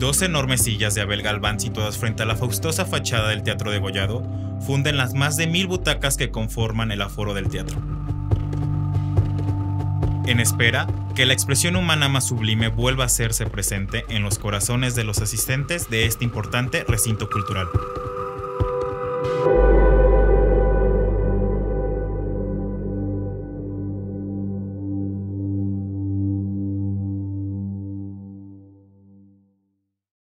Dos enormes sillas de Abel Galván situadas frente a la faustosa fachada del Teatro Degollado funden las más de 1000 butacas que conforman el aforo del teatro. En espera que la expresión humana más sublime vuelva a hacerse presente en los corazones de los asistentes de este importante recinto cultural.